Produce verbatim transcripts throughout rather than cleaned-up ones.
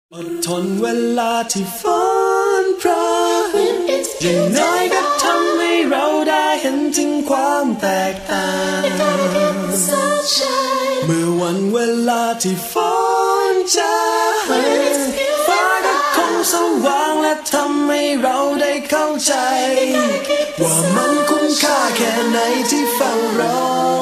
อดทนเวลาที่ฝนพรางอย่างน้อยก็ทำให้เราได้เห็นถึงความแตกต่างเมื่อวันเวลาที่ฝนจางฟ้าก็คงสว่างและทำให้เราได้เข้าใจว่ามันคุ้มค่าแค่ไหนที่เฝ้ารอ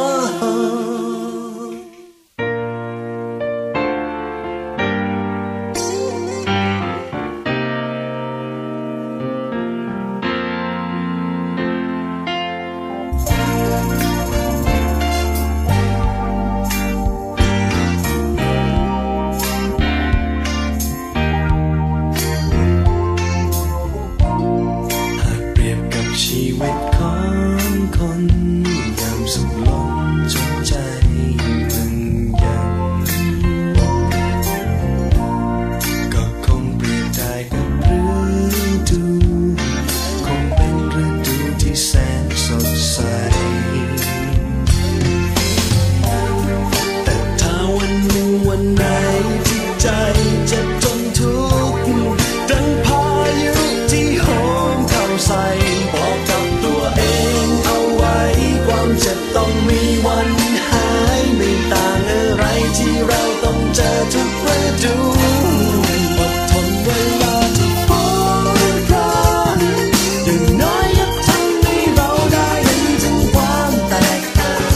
ชีวิตของคนยามสุขล้นจนใจมันยังก็คงเปรียบได้กับฤดูคงเป็นฤดูที่แสนสดใสแต่ถ้าวันหนึ่งวันไหนที่ใจจะจนทุกข์ดังพายุที่โหมเข้าใส่จะต้องมีวันหายไม่ต่างอะไรที่เราต้องเจอทุกฤดูอดทนเวลาที่ฝนพรางอย่างน้อยก็ทำให้เราได้เห็นถึงความแตกต่าง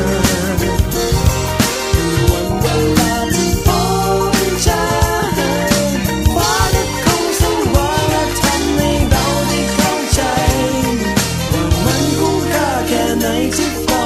วันเวลาที่ฝนจางฟ้าก็คงสว่างและทำให้เราได้เข้าใจว่ามันคุ้มค่าแค่ไหนที่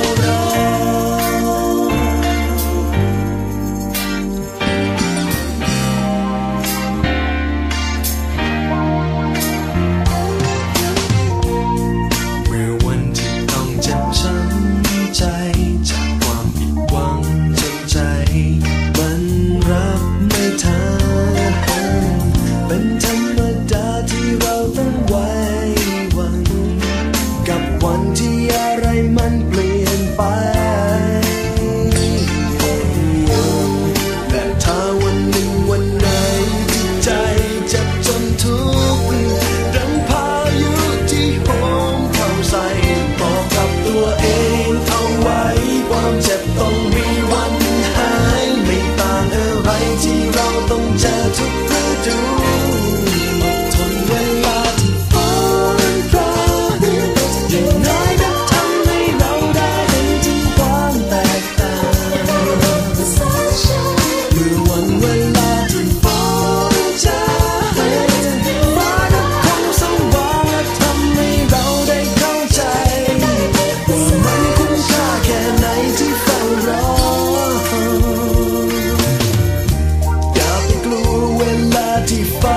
วันที่อะไรมันเปลี่ยนไปและถ้าวันหนึ่งวันไหนที่ใจเจ็บจนทุกข์ดังพายุที่โหมเข้าใส่บอกกับตัวเองเอาไว้ความเจ็บต้องมีวันหายไม่ต่างอะไรที่เราต้องเจอทุกฤดูที่ฟ้า